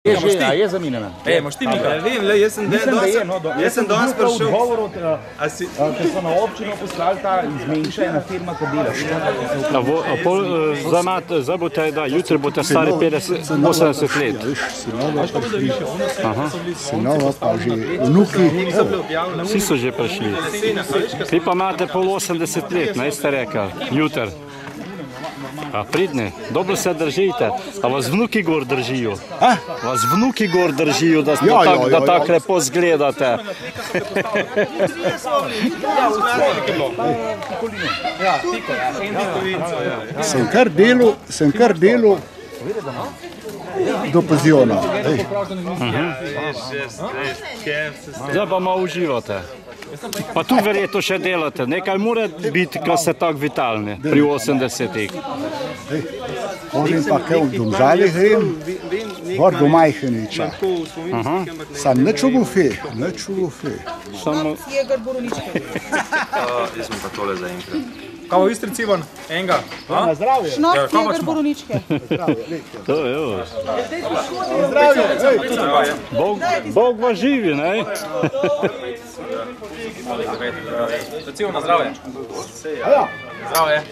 Je zaminjena. Imaš ti Mika? Ne vem, jaz sem danes prišel. Ker so na občino poslali ta izmenjšena firma, ki dela. Zdaj boste, da jutri boste stari 80 let. Sinova pa že vnuki. Vsi so že prišli. Vi pa imate pol 80 let, ne ste rekli, jutri. A pridni, dobro se držite. A vas vnuki gor držijo? Vas vnuki gor držijo, da tako lepo zgledate? Sem kar delal do penziona. Zdaj pa malo uživate. Pa tu verjetno še delate. Nekaj mora biti, ko ste tako vitalni pri 80-ih. Hodim pa kaj v Domžalih grem, gor do Majheniča. Sam nič v bufe, nič v bufe. Jaz sem pa tole za enkrat. Kao Istri Civan, enega. Na zdravje. Šnok tjegar borovničke. To je ovo. Zdravje. Bog vas živi, ne? Civan, na zdravje. Zdravje.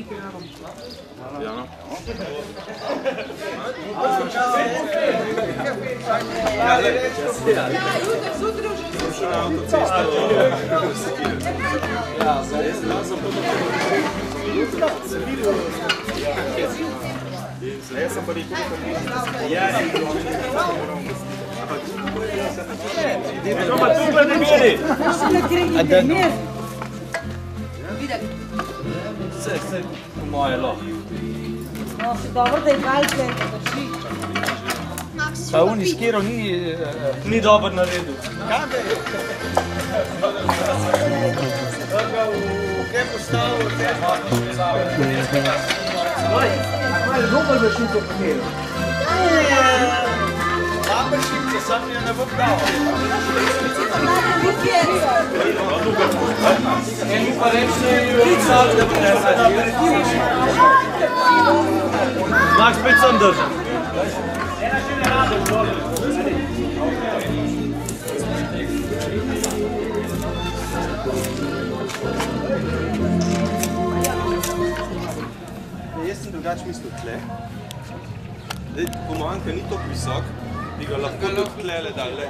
No, si dobro, da je palce, da drži. Pa oni skero ni dober naredil. Kaj postavil? Dobar vešito pomenu. Dobar šipce, sam je ne bom dal. Eni pa reče, da bi ne zadel. Max, spet sem držal. Jaz sem drugač mislil tle. Po mojem, ker ni toliko visok, bi ga lahko tudi tlele dali.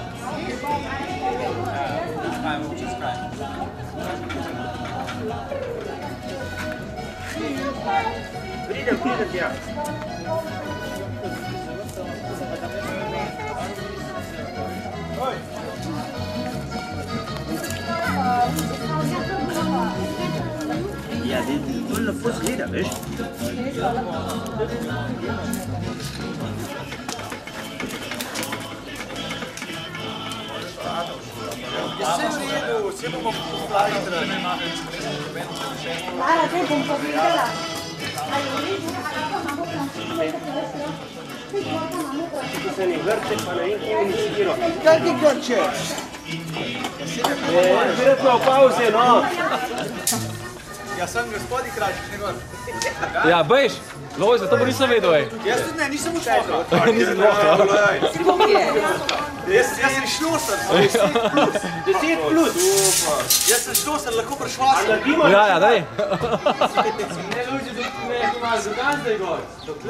Pridem tja. Ja, to lepo zgleda, veš? Vse bomo poslali trani. Hvala, zdaj bom pogledala. Ali Tu se ni vrče, pa ne in sigiro. Kaj ti grče? Verjetno v pauze, no. Ja sem gospodi Kračič, ne gor. Ja, bejš, Lojza, to pa nisem vedel, ej. Jaz tudi ne, nisem učil. Nisem dvohal. si bom je? Jaz sem šloser, 10 plus. Jaz sem šloser, lahko prešloser. Ja, daj. Ne, Lojza, ne, imaš za dan zdaj gor.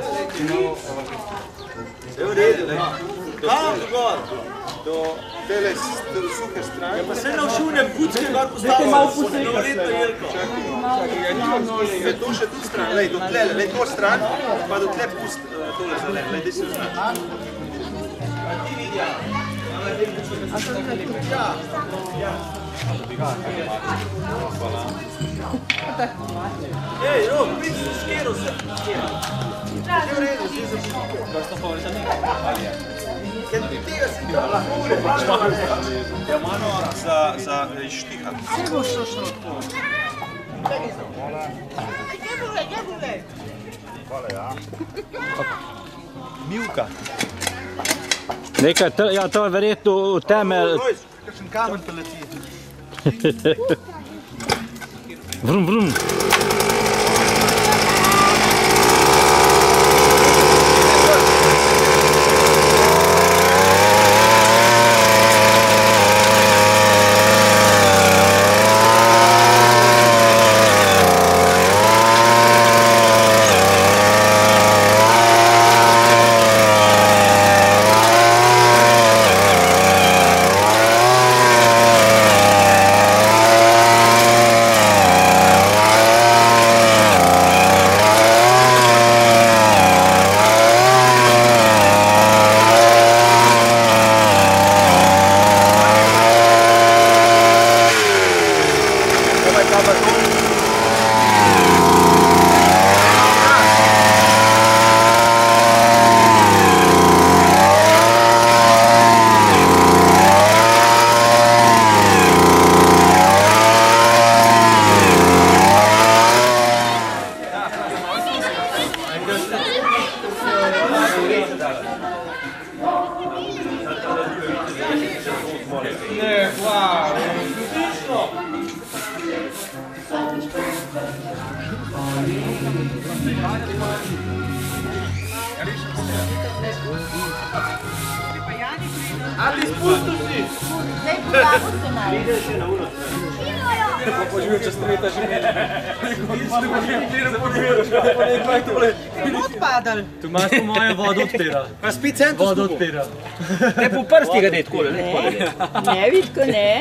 Je v redu, ne. Kam gor? Do tele suhe strane. Pa se na všune bučke gor postavljamo. Malo pusti. Novoletno jelko. Čakaj, ja nimam se to še tu stran, lej, do tle, lej, to stran, pa do tle pust tole zelen, lej, daj si vznan. Ti vidja. A to nekaj tukaj? Hvala. Ej, Rok, vidi se skero se. Že v redu, že za šuke. Da sta pa več nekaj. Ker tega si ti lahko ure, za štiha. Vse bo šlo tako. Hvala, ja. Milka. Nekaj, ja, to je verjetno temelj. Kakšen kamen te leti. Vrum, vrum. Ne, hvala. Odlično. A ti spustil si? Zdaj pozabo se naj. Poživel, če streta že ne. Odpadal. Tu imaš po moje vodo odpira. Pa spet centru Vodo odpira. Ne po prsti ga ne takole, ne. Ne, vidko ne.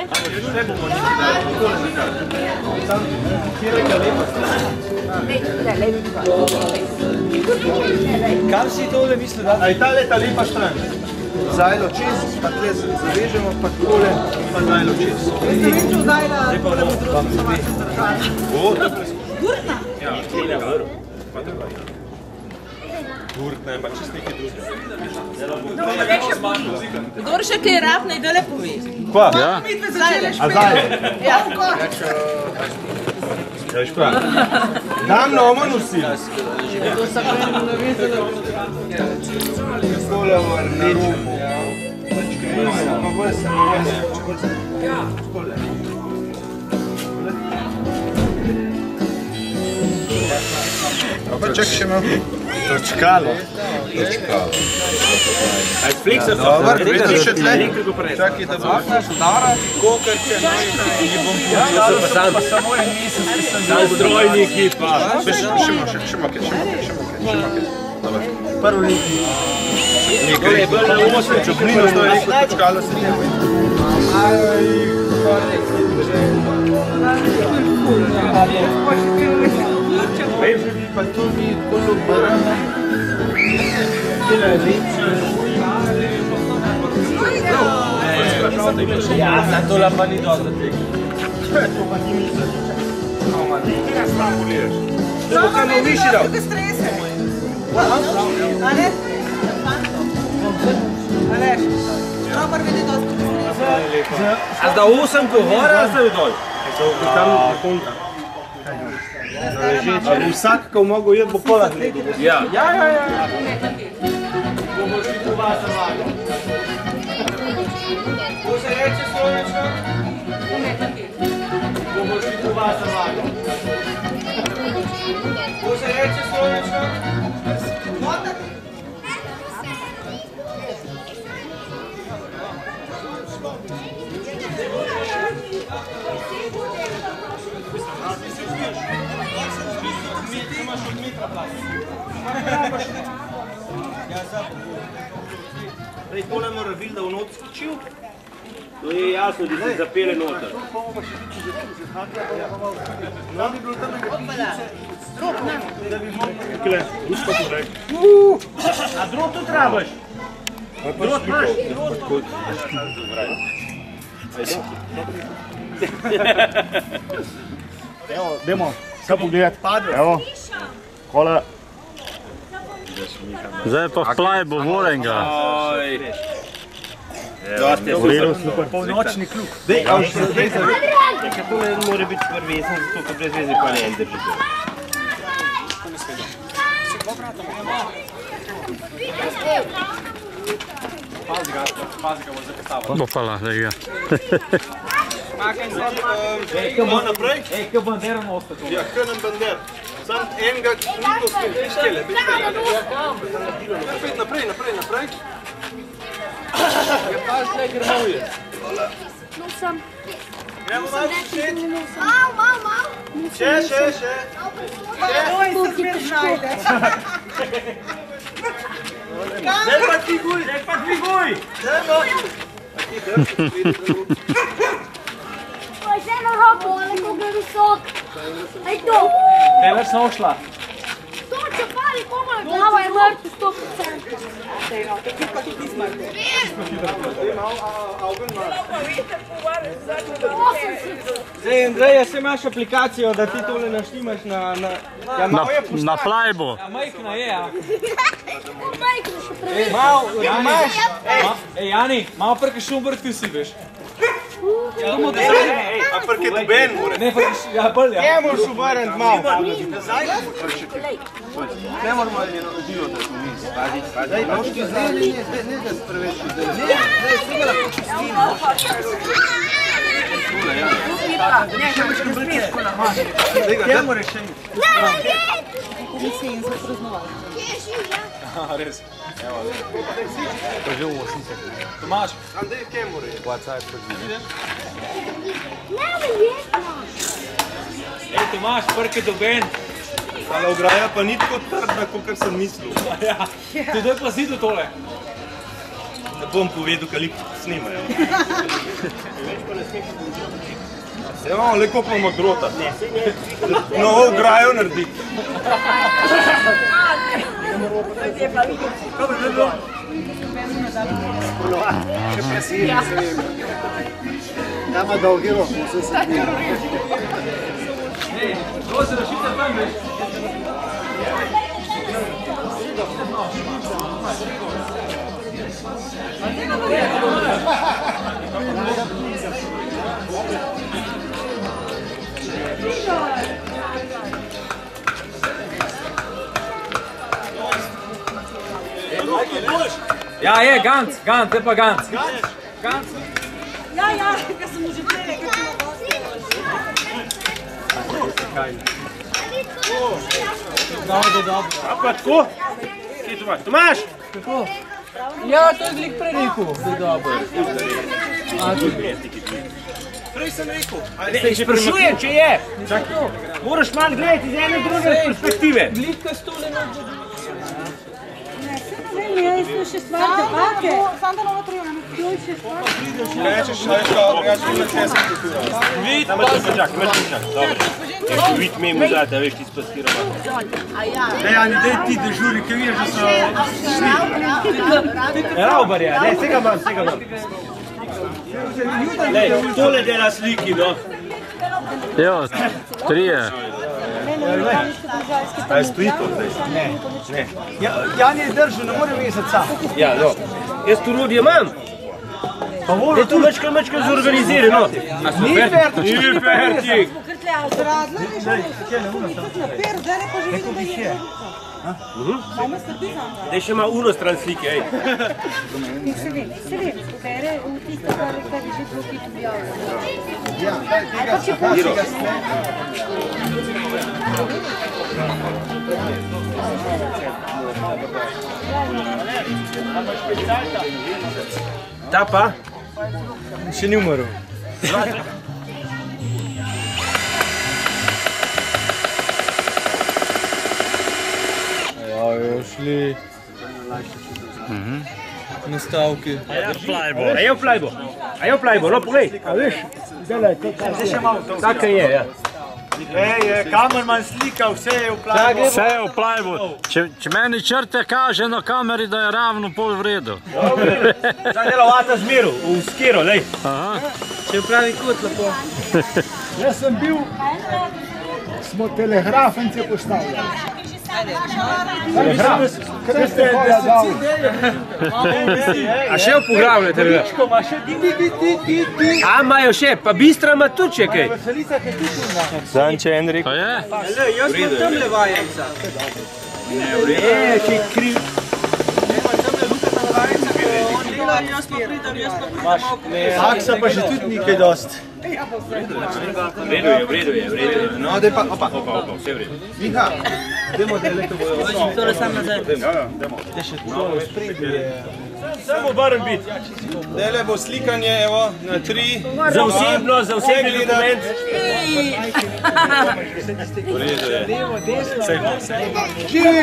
Kam si tole mislil dati? A je ta leta lepa stran? Zajlo čez, pa tle zavežemo, pa takole, pa zajlo čez. Zdaj pa bomo Gurtna. Ja, tole vrv. Pa tako. Gurtna je pa čist nekaj drugega. Kdor še kaj rab, naj dole pove. Kva? Ja. A zajlo? Ja. Ja, viš prav. Dam na omo nosil. Takole vrnečemo. Pa bolj se čak še malo. Točkalo. Aj fliksa so. Dobar, vidiš še tle? Čakaj, da bo. Kokarče. Pa samo en mesec. Sam strojniki pa. Še makaj. Prvo nekaj. Nekaj. Prvo 8 čoplino stoji nekaj točkalo se ne boj. Pa to mi kolo brana. Ja, na to pa ni dobro tega. To pa ni misel. Tega sam poliješ. To kaj mu viši dal. Tukaj strese. A ne? Aleš, Robert vidi dosti strese. A zda 8 ko gora, a zda dol? Tam na kontra. Vsak, ko mogo jeti, bo pola gledal. Ja. Bomo šli tu vas zavago. Ko se reče Slovenčka? Bomo šli tu vas zavago. Ko se reče Slovenčka? Prej tole mora videti, da v not skočil. To je jasno, da se zapele noter. No, bi bilo tam nekaj pišice. Da bi mogli... Tukaj, usko podaj. A drot tudi rabaš? Drot imaš? Evo, dajmo vse pogledati. Evo, kola. Zdaj pa v plajbu Vorenga. polnočni klub. Dej, a už se zdaj zavedam. To ne more biti prvezen, zato ko brez veze pa ne en drži. Bo pala, da ga. Kaj naprej? Kaj bandera na ostati? Ja, kaj nam bander? Sam enega niko skele, naprej. Je pa šle grmovje. Gremo malo šet. Mal. Še. Oj, se smer znajde. Zdaj pa dviguj. Poi se non robo, le come visok. Hai to. Ela só šla. To će pali pomoć. Glava je mrtva 100%. Zdaj, Andrej, jaz imaš aplikacijo, da ti tole naštimaš na... Ja, malo je poštaka. Na plajbu. Ja, majhna je, ja. Majko še preveč. Malo, imaš... Ej, Jani, malo prke Šumberg ti si veš. A prke doben more. Ne, pa ja, bolj, ja. Ne moraš uvarjati malo. Ne moramo njeno dilo, da smo mi. Pazi. Noški zdaj, ne da se preveč. Res. Tomaš, Andrej, kje mora? Ej, Tomaš, prke doben. Ale ograja pa ni tako trdna, kot sem mislil. Tudi je pa zidu tole. Ne bom povedal, kaj snimajo. Evo, le kopamo drota. Novo ograjo narediti. Tamo dolgi rok, vse se dvije. To se rašite tam, veš? Ja, je, Gantz, je pa Gantz. Gantz. Ja, ker sem že prej rekel, A pa tako? Kje Tomaš? Tomaš! Ja, to je glih prej rekel, da je dobro. Prej sem rekel. Sprašujem, če je. Moraš malo gledati iz ene druge perspektive. Glihka stole na odbodu. Jaz to še stvar, debate. Sam da novo trijo. Rečeš, na cesar kultura. Vid, dobro. Vid me mu zate, veš, ti spaskiramo. Dejani, dej ti dežuri, kaj vidiš, da so... Raubar je, ne, vsega manj. Lej, tole dela sliki, no. Jo, trije. A je stoji to zdaj? Ne. Jan je držal, ne more vezati sam. Ja, no. Jaz tu rodje imam. Je tu mečka zorganiziran, no. Ni fertik. Ni fertik. Zradla je že, na per, zdaj pa že vidim, da je. Samo strpi za mno. Dej še ima uno stran slike, ej. Se vem, bere v tisto, kar je že drugič objavljeno. Ja, tega se ga sme. Ta pa? Še ni umrl. Ja, šli nastavki. Ajo plajbo, no poglej. A veš? Tako je, ja. Ej, kamerman slika, vse je v plajbu. Vse je v plajbu. Če meni črte kaže na kameri, da je ravno pol v redu. Zdaj delovata zmeru, v skero, lej. Če pravi kot lepo. Jaz sem bil, smo telegrafence postavljali. Kaj ste hoja dal? A še upogravljate, veš? A imajo še, pa Bistra ima tudi še kaj. Zanče Enrik. Pa je? Jaz imam tamle vajenca. Ki kriv. Jaz pa pridem, jaz pa pridem. Faksa pa že tudi nekaj dost. V redu je. No, daj pa, opa, vse v redu. Miha, dajmo, da je leto bojo. Tole sam nazaj. Samo barem biti. Dele bo slikanje, evo, na 3. Za osebni dokument. V redu je. Živi!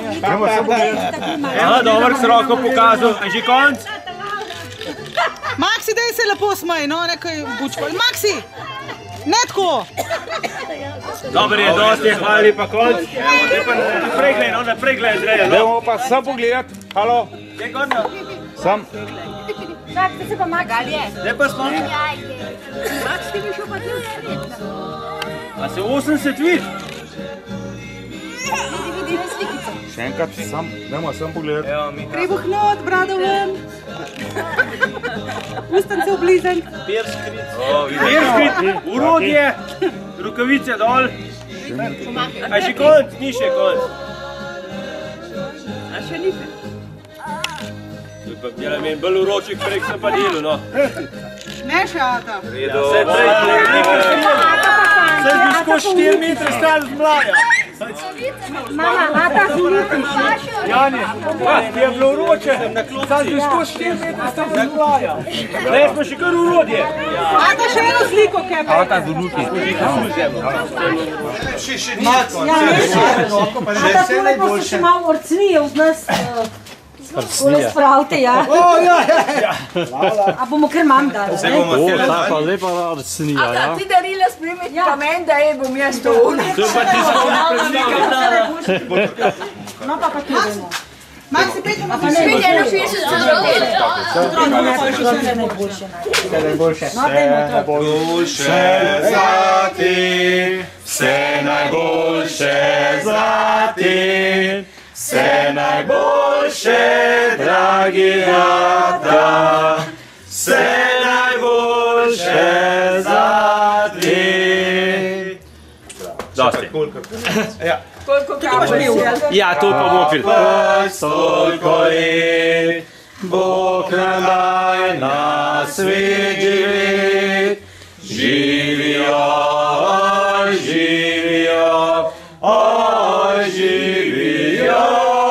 Evo, dobro s roko pokazal. A že konc? Maksi, daj se lepo smaj, no, nekaj bučko. Maksi! Ne tako! Dobar je, dosti je, hvala lepa, konc. Evo, zdaj pa naprej gledaj, Andreja. Dajmo pa sam pogledat. Halo? Je gorno? Sam. Tak, to se pa Magalje. Zdaj pa smo. Max, ti bi šel pa tudi. A se 80 vidi? Vidi slikico. Še enkrat, dajmo sam pogledat. Trebuh not, brado ven. Ustance oblizen. Perskrit, urodje, rukavice dol. A še konc? Ni še konc. A še ni fe. Dela mi je bolj uročik, prek sem pa delal, no. Ne še, Ata. Vse bi skozi 4 metre stal z mlaja. Mama, Ata zuniti. Jani, ti je bilo uroče, sad bi skozi 4 metre stal z mlaja. Ne, smo še kar urodje. Ata še eno sliko, kaj pa. Ata zunuki. Ata tole pa se še malo orcnije od nas. Tole spravite, ja. A bomo kar mam dali, ne? O, ta pa lepa arcnija, ja. Ti darila spremeti pa meni, da je bom jaz to ono. To pa ti se tudi preslikala. No pa pa kljubimo. Maxi, pejte na Spet eno 60 Najboljše. Vse najboljše za ti, vse najboljše, dragi Ata, vse najboljše za ti. Dosti. Koliko kapo je? Ja, to pa bomo pil. Toliko let, Bog nam daj na svet živeti. Živijo, oj, živijo, oj, živijo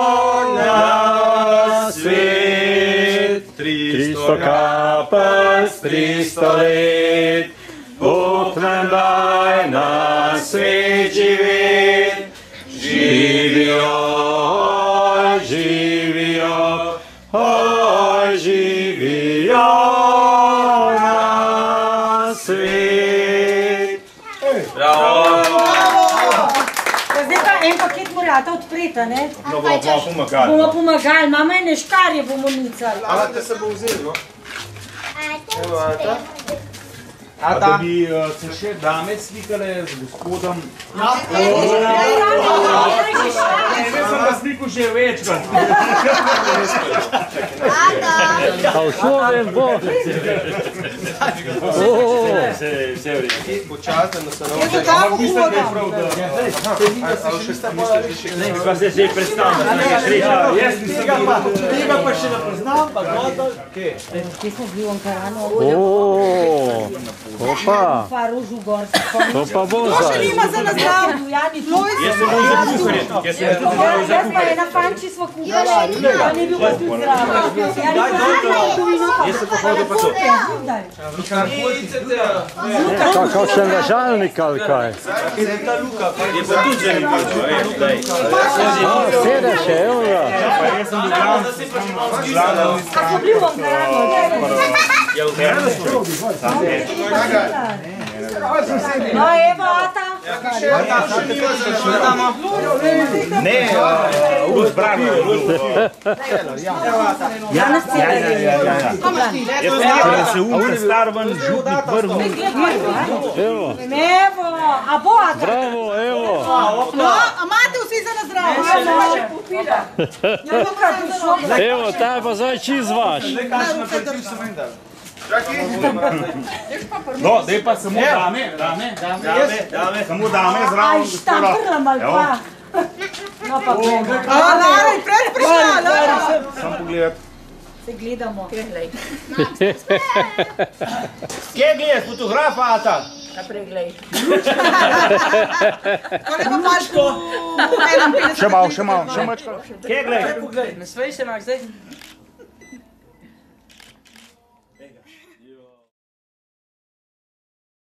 na svet. 300 kapelj, 300 let, Bog nam daj na svet živeti. Živijo, oj, živijo, oj, živijo na svet. Bravo! Zdaj pa en paket morata odpreti, ne? No, bomo pomagali. Bomo pomagali, mama ene škarje bomo nicali. Ampak te se bo vzel, no? Da bi se še dame slikale z gospodom. Jaz sem ga slikal že večkrat. A v Sloven bo. Počasno, da se ne Jaz sem tako kuvoda. Pa se že predstavlja, da je sreča. Jaz nisem tega pa še ne poznam, pa gotovo. Kje smo bili v Ankaranu? Opa, Faružu gor. to pa bo To še zdaj. nima za nazdrav. Lojz, Jaz sem bil za kuharje. Jaz sem bil za Jaz pa ena fanči smo kuhali, pa ni bil pa tudi zdravo. Jaz sem pa hodil pa to. Kakšen ležalnik ali kaj? Je pa tudi zanimivo, veš, Sede še, evo ga. Jaz sem bil glavno. A smo bili v Ankaranu? No, evo, Ata. Ne, uzbrano. Danes celo. Če se umre star ven, župnik vrhu. Evo, Evo, a bo Ata? bravo, evo. no, a imate vsi za nazdrav? Evo, ta je pa zdaj čist vaš. No, zdaj pa samo dame. Samo dame Aj, zraven. štamprlam ali pa. No, pa gledamo. A, Lara, je prej prišla, Lara. Sam pogledaj. Se gledamo. Kje gledaš fotografa, Ata? Naprej glej. Tole pa imaš po 51. Še malo. Kje gledaj? Ne smej se, Max, zdaj.